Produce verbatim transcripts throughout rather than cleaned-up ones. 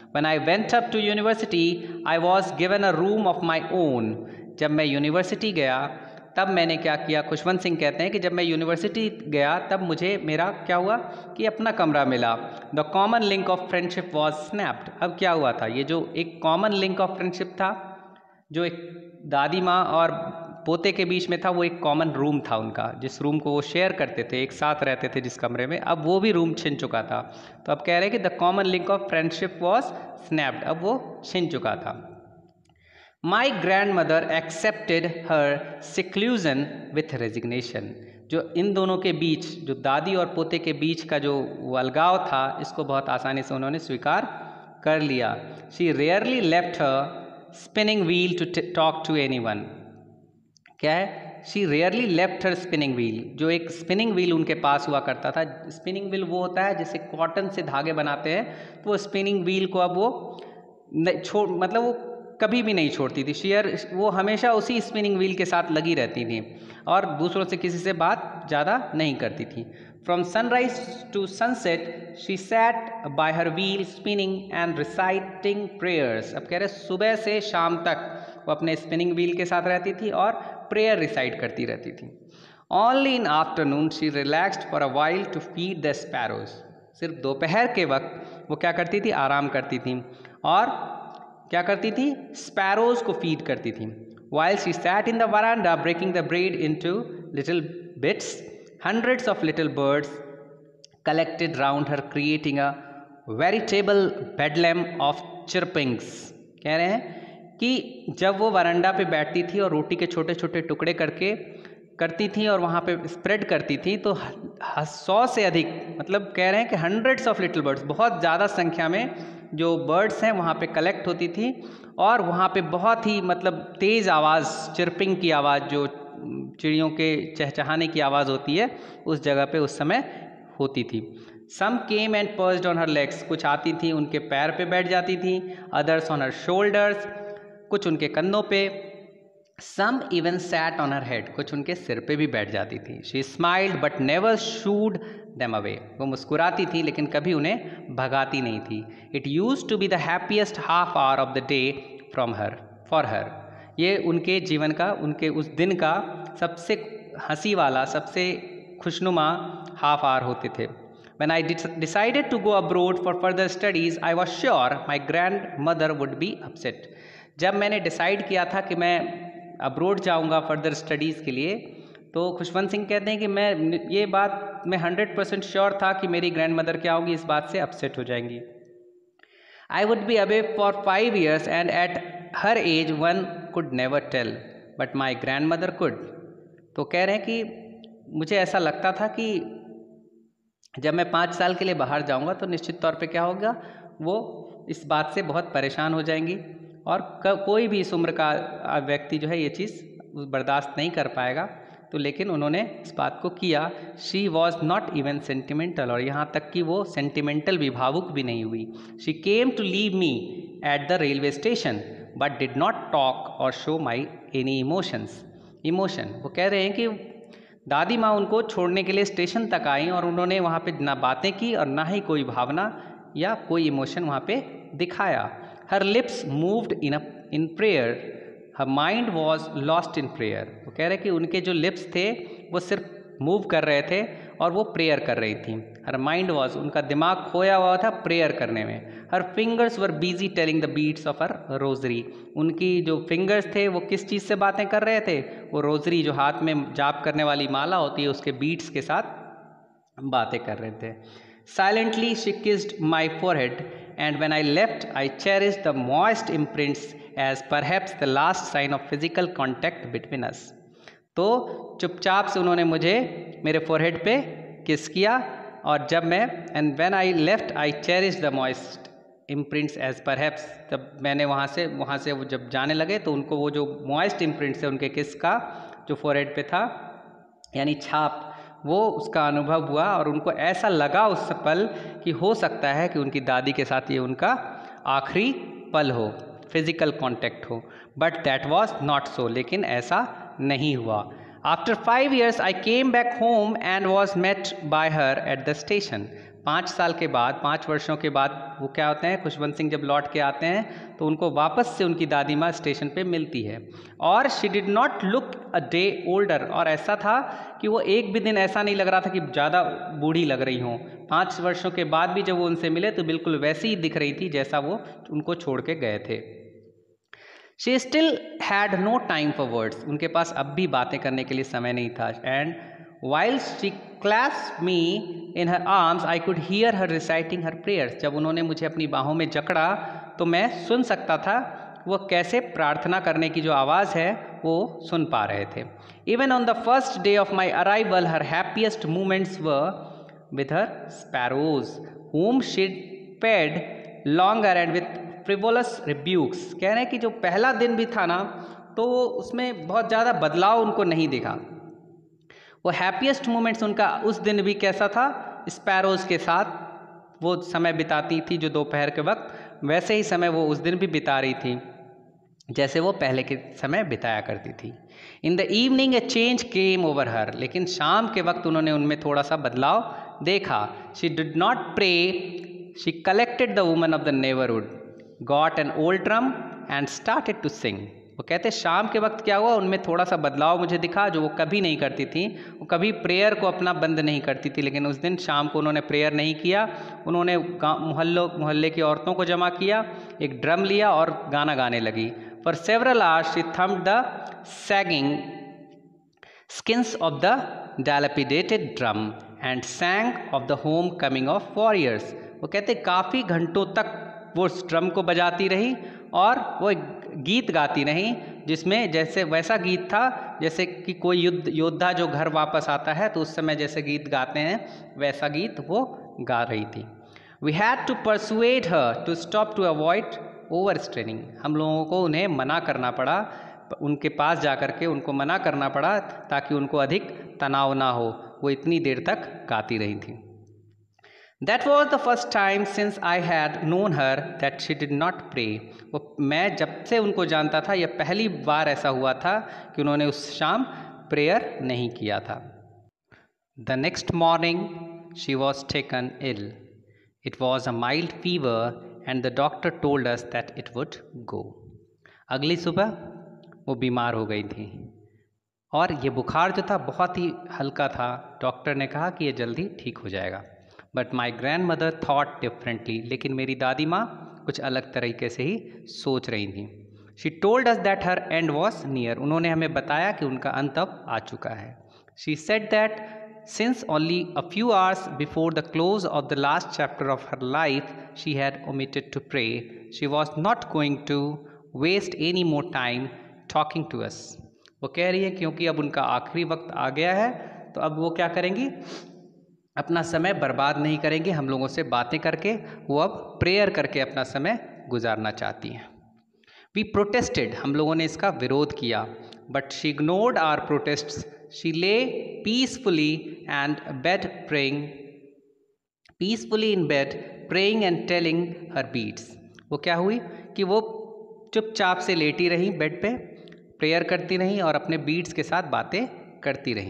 When I went up to university, I was given a room of my own. जब मैं university गया तब मैंने क्या किया, खुशवंत सिंह कहते हैं कि जब मैं यूनिवर्सिटी गया तब मुझे मेरा क्या हुआ कि अपना कमरा मिला. The common link of friendship was snapped. अब क्या हुआ था, ये जो एक कॉमन लिंक ऑफ फ्रेंडशिप था, जो एक दादी माँ और पोते के बीच में था, वो एक कॉमन रूम था उनका, जिस रूम को वो शेयर करते थे, एक साथ रहते थे जिस कमरे में, अब वो भी रूम छिन चुका था. तो अब कह रहे हैं कि the common link of friendship was snapped, अब वो छिन चुका था. My grandmother accepted her seclusion with resignation. जो इन दोनों के बीच, जो दादी और पोते के बीच का जो अलगाव था, इसको बहुत आसानी से उन्होंने स्वीकार कर लिया. She rarely left her spinning wheel to talk to anyone. क्या है, she rarely left her spinning wheel. जो एक स्पिनिंग व्हील उनके पास हुआ करता था, स्पिनिंग व्हील वो होता है जिसे कॉटन से धागे बनाते हैं, तो वो स्पिनिंग व्हील को अब वो छोड़ मतलब वो कभी भी नहीं छोड़ती थी. शेयर वो हमेशा उसी स्पिनिंग व्हील के साथ लगी रहती थी और दूसरों से किसी से बात ज़्यादा नहीं करती थी. From sunrise to sunset she sat by her wheel spinning and reciting prayers. अब कह रहे सुबह से शाम तक वो अपने स्पिनिंग व्हील के साथ रहती थी और प्रेयर रिसाइट करती रहती थी. Only in afternoon she relaxed for a while to feed the sparrows. सिर्फ दोपहर के वक्त वो क्या करती थी, आराम करती थी और क्या करती थी, स्पैरोज को फीड करती थी. While she sat in the veranda breaking the bread into little bits, hundreds of little birds collected round her creating a veritable bedlam of chirpings. कह रहे हैं कि जब वो वरांडा पे बैठती थी और रोटी के छोटे छोटे टुकड़े करके करती थी और वहाँ पे स्प्रेड करती थी, तो सौ से अधिक, मतलब कह रहे हैं कि हंड्रेड्स ऑफ लिटिल बर्ड्स, बहुत ज़्यादा संख्या में जो बर्ड्स हैं वहाँ पे कलेक्ट होती थी और वहाँ पे बहुत ही मतलब तेज़ आवाज़, चिरपिंग की आवाज़, जो चिड़ियों के चहचहाने की आवाज़ होती है, उस जगह पे उस समय होती थी. Some came and perched on her legs. कुछ आती थी उनके पैर पे बैठ जाती थी. Others on her shoulders. कुछ उनके कंधों पे. Some even sat on her head. कुछ उनके सिर पे भी बैठ जाती थी. She smiled but never shooed them away. वो मुस्कुराती थी लेकिन कभी उन्हें भगाती नहीं थी. It used to be the happiest half hour of the day from her for her. ये उनके जीवन का, उनके उस दिन का सबसे हंसी वाला, सबसे खुशनुमा हाफ आवर होते थे. When I decided to go abroad for further studies, I was sure my grandmother would be upset. जब मैंने डिसाइड किया था कि मैं अब्रोड जाऊंगा फर्दर स्टडीज़ के लिए, तो खुशवंत सिंह कहते हैं कि मैं ये बात मैं हंड्रेड परसेंट श्योर था कि मेरी ग्रैंड मदर क्या होगी, इस बात से अपसेट हो जाएंगी. I would be away for five years and at her age one could never tell, but my grandmother could. तो कह रहे हैं कि मुझे ऐसा लगता था कि जब मैं पाँच साल के लिए बाहर जाऊंगा तो निश्चित तौर पे क्या होगा, वो इस बात से बहुत परेशान हो जाएंगी और कोई भी इस उम्र का व्यक्ति जो है ये चीज़ बर्दाश्त नहीं कर पाएगा. तो लेकिन उन्होंने इस बात को किया. She was not even sentimental. और यहाँ तक कि वो सेंटिमेंटल भी, भावुक भी नहीं हुई. She came to leave me at the railway station but did not talk और show my any emotions emotion. वो कह रहे हैं कि दादी माँ उनको छोड़ने के लिए स्टेशन तक आई और उन्होंने वहाँ पे ना बातें की और ना ही कोई भावना या कोई इमोशन वहाँ पे दिखाया. Her lips moved in a in prayer, her mind was lost in prayer. वो कह रहे कि उनके जो लिप्स थे वो सिर्फ मूव कर रहे थे और वो प्रेयर कर रही थी. हर माइंड वॉज, उनका दिमाग खोया हुआ था प्रेयर करने में. Her fingers were busy telling the beads of her rosary. उनकी जो फिंगर्स थे वो किस चीज़ से बातें कर रहे थे, वो रोजरी, जो हाथ में जाप करने वाली माला होती है, उसके बीट्स के साथ बातें कर रहे थे. Silently she kissed my forehead and when I left I cherished the moist imprints as perhaps the last sign of physical contact between us. तो चुपचाप से उन्होंने मुझे मेरे फोरहेड पे किस किया और जब मैं and when I left I cherished the moist imprints as perhaps. जब मैंने वहाँ से वहाँ से वो जब जाने लगे तो उनको वो जो मॉइस्ट इम्प्रिंट्स है उनके किस का जो फोरहेड पे था, यानी छाप, वो उसका अनुभव हुआ और उनको ऐसा लगा उस पल कि हो सकता है कि उनकी दादी के साथ ये उनका आखिरी पल हो, फिजिकल कांटेक्ट हो. But that was not so. लेकिन ऐसा नहीं हुआ. After five years I came back home and was met by her at the station. पाँच साल के बाद, पाँच वर्षों के बाद वो क्या होते हैं, खुशवंत सिंह जब लौट के आते हैं तो उनको वापस से उनकी दादी माँ स्टेशन पे मिलती है। और she did not look a day older, और ऐसा था कि वो एक भी दिन ऐसा नहीं लग रहा था कि ज़्यादा बूढ़ी लग रही हों। पाँच वर्षों के बाद भी जब वो उनसे मिले तो बिल्कुल वैसी ही दिख रही थी जैसा वो उनको छोड़ के गए थे। She still had no time for words, उनके पास अब भी बातें करने के लिए समय नहीं था। And while she clasped me in her arms, I could hear her reciting her prayers. जब उन्होंने मुझे अपनी बाहों में जकड़ा तो मैं सुन सकता था वो कैसे प्रार्थना करने की जो आवाज़ है वो सुन पा रहे थे। Even on the first day of my arrival, her happiest moments were with her sparrows, whom she fed longer and with frivolous rebukes. कह रहे हैं कि जो पहला दिन भी था ना तो उसमें बहुत ज़्यादा बदलाव उनको नहीं दिखा। वो हैप्पीएस्ट मोमेंट्स उनका उस दिन भी कैसा था, स्पैरोज़ के साथ वो समय बिताती थी जो दोपहर के वक्त, वैसे ही समय वो उस दिन भी बिता रही थी जैसे वो पहले के समय बिताया करती थी। In the evening a change came over her, लेकिन शाम के वक्त उन्होंने उनमें थोड़ा सा बदलाव देखा। She did not pray, she collected the woman of the neighbourhood, got an old drum and started to sing. वो कहते शाम के वक्त क्या हुआ, उनमें थोड़ा सा बदलाव मुझे दिखा जो वो कभी नहीं करती थी। वो कभी प्रेयर को अपना बंद नहीं करती थी, लेकिन उस दिन शाम को उन्होंने प्रेयर नहीं किया। उन्होंने मोहल्लों मोहल्ले की औरतों को जमा किया, एक ड्रम लिया और गाना गाने लगी। For several hours she thumped the sagging skins of the dilapidated drum and sang of the homecoming of warriors. वो कहते काफ़ी घंटों तक वो उस ड्रम को बजाती रही और वो गीत गाती रही जिसमें जैसे वैसा गीत था जैसे कि कोई युद्ध योद्धा जो घर वापस आता है तो उस समय जैसे गीत गाते हैं वैसा गीत वो गा रही थी। We had to persuade her to stop to avoid overstraining. हम लोगों को उन्हें मना करना पड़ा, उनके पास जा कर के उनको मना करना पड़ा ताकि उनको अधिक तनाव ना हो। वो इतनी देर तक गाती रही थी। That was the first time since I had known her that she did not pray. वो मैं जब से उनको जानता था यह पहली बार ऐसा हुआ था कि उन्होंने उस शाम प्रेयर नहीं किया था। The next morning she was taken ill. It was a mild fever and the doctor told us that it would go. अगली सुबह वो बीमार हो गई थी और ये बुखार जो था बहुत ही हल्का था। डॉक्टर ने कहा कि ये जल्दी ठीक हो जाएगा। But my grandmother thought differently, लेकिन मेरी दादी माँ कुछ अलग तरीके से ही सोच रही थी। She told us that her end was near, उन्होंने हमें बताया कि उनका अंत अब आ चुका है। She said that since only a few hours before the close of the last chapter of her life she had omitted to pray, she was not going to waste any more time talking to us. वो कह रही है क्योंकि अब उनका आखिरी वक्त आ गया है तो अब वो क्या करेंगी, अपना समय बर्बाद नहीं करेंगे हम लोगों से बातें करके, वो अब प्रेयर करके अपना समय गुजारना चाहती हैं। वी प्रोटेस्टेड, हम लोगों ने इसका विरोध किया, but she ignored our protests, she lay peacefully and bed praying peacefully in bed praying and telling her beads. वो क्या हुई कि वो चुपचाप से लेटी रही बेड पे, प्रेयर करती रहीं और अपने बीट्स के साथ बातें करती रहीं।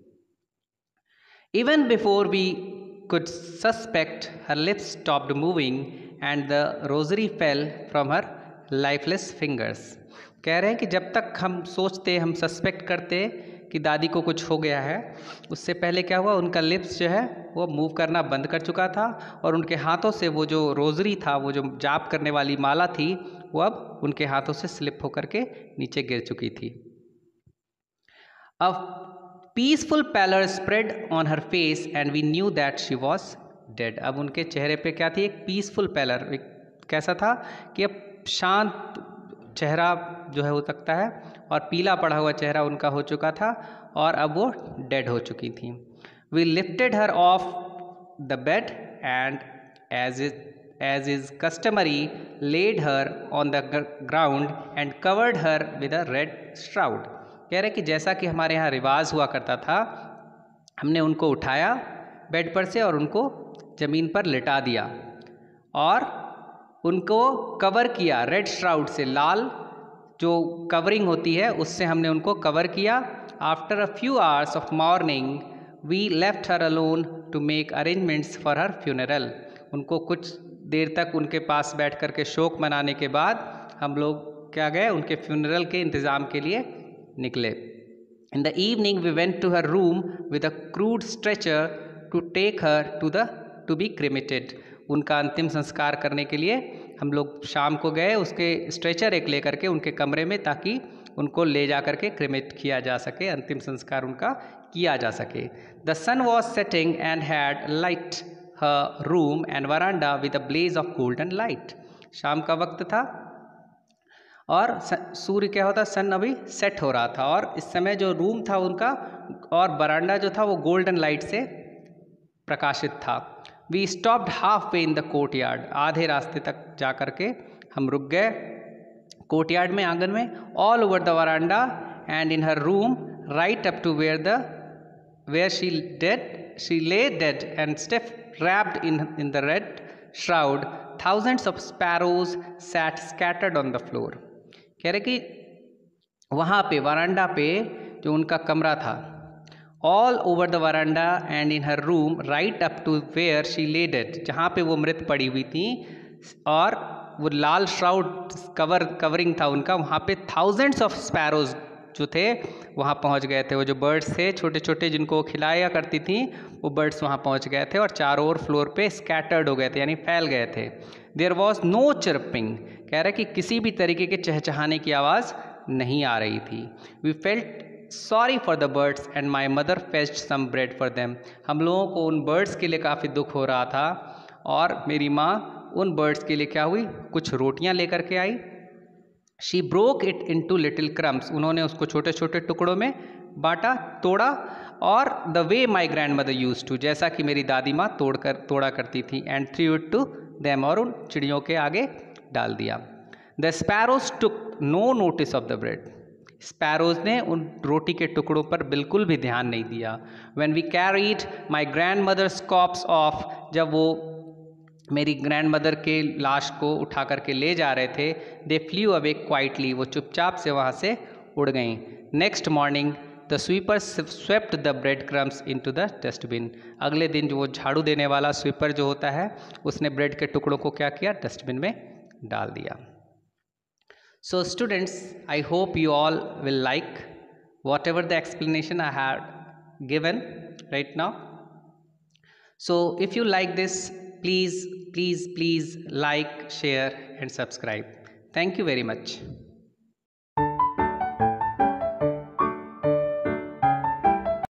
Even before we could suspect, her lips stopped moving and the rosary fell from her lifeless fingers. कह रहे हैं कि जब तक हम सोचते, हम सस्पेक्ट करते कि दादी को कुछ हो गया है, उससे पहले क्या हुआ, उनका लिप्स जो है वो मूव करना बंद कर चुका था और उनके हाथों से वो जो रोजरी था, वो जो जाप करने वाली माला थी, वो अब उनके हाथों से स्लिप होकर के नीचे गिर चुकी थी। अब peaceful pallor spread on her face and we knew that she was dead. अब उनके चेहरे पे क्या थी, एक पीसफुल पैलर, एक कैसा था कि अब शांत चेहरा जो है हो सकता है, और पीला पड़ा हुआ चेहरा उनका हो चुका था और अब वो डेड हो चुकी थी। We lifted her off the bed and as is as is customary laid her on the ground and covered her with a red shroud. कह रहे कि जैसा कि हमारे यहाँ रिवाज हुआ करता था, हमने उनको उठाया बेड पर से और उनको ज़मीन पर लिटा दिया और उनको कवर किया रेड श्राउड से, लाल जो कवरिंग होती है उससे हमने उनको कवर किया। After a few hours of morning we left her alone to make arrangements for her funeral. उनको कुछ देर तक उनके पास बैठ कर के शोक मनाने के बाद हम लोग क्या गए, उनके फ्यूनरल के इंतज़ाम के लिए निकले. In the evening we went to her room with a crude stretcher to take her to the to be cremated. उनका अंतिम संस्कार करने के लिए हम लोग शाम को गए उसके स्ट्रेचर एक लेकर के उनके कमरे में, ताकि उनको ले जा कर के क्रिमेट किया जा सके, अंतिम संस्कार उनका किया जा सके. The sun was setting and had light her room and verandah with a blaze of golden light. शाम का वक्त था और सूर्य क्या होता, सन अभी सेट हो रहा था, और इस समय जो रूम था उनका और बरांडा जो था वो गोल्डन लाइट से प्रकाशित था. We stopped half way in the courtyard. आधे रास्ते तक जा कर के हम रुक गए कोर्ट यार्ड में, आंगन में. All over the verandah and in her room right up to where the where she dead she lay dead and stiff wrapped in in the red shroud, thousands of sparrows sat scattered on the floor. कह रहे कि वहाँ पे वरांडा पे जो उनका कमरा था, all over the veranda and in her room right up to where she lay dead, जहाँ पे वो मृत पड़ी हुई थी और वो लाल श्राउड कवर कवरिंग था उनका, वहाँ पे थाउजेंड्स ऑफ स्पैरोज जो थे वहाँ पहुँच गए थे. वो जो बर्ड्स थे छोटे छोटे जिनको वो खिलाया करती थी, वो बर्ड्स वहाँ पहुँच गए थे और चारों ओर फ्लोर पे स्कैटर्ड हो गए थे, यानी फैल गए थे. There was no chirping. कह रहे कि किसी भी तरीके के चहचहाने की आवाज़ नहीं आ रही थी. We felt sorry for the birds and my mother fetched some bread for them. हम लोगों को उन बर्ड्स के लिए काफ़ी दुख हो रहा था और मेरी माँ उन बर्ड्स के लिए क्या हुई, कुछ रोटियाँ लेकर के आई. She broke it into little crumbs. उन्होंने उसको छोटे छोटे टुकड़ों में बांटा, तोड़ा. और the way my grandmother used to, जैसा कि मेरी दादी माँ तोड़ कर तोड़ा करती थी. And threw it to them, और उन चिड़ियों के आगे डाल दिया. The sparrows took no notice of the bread. Sparrows ने उन रोटी के टुकड़ों पर बिल्कुल भी ध्यान नहीं दिया. When we carried my grandmother's corpse off, जब वो मेरी ग्रैंड मदर के लाश को उठा करके ले जा रहे थे, दे फ्ल्यू अवे क्वाइटली, वो चुपचाप से वहाँ से उड़ गईं. Next morning the sweeper swept the bread crumbs into the dustbin. अगले दिन जो वो झाड़ू देने वाला स्वीपर जो होता है, उसने ब्रेड के टुकड़ों को क्या किया, डस्टबिन में डाल दिया. So students, I hope you all will like whatever the explanation I have given right now. So if you like this, please please please like, share and subscribe. Thank you very much.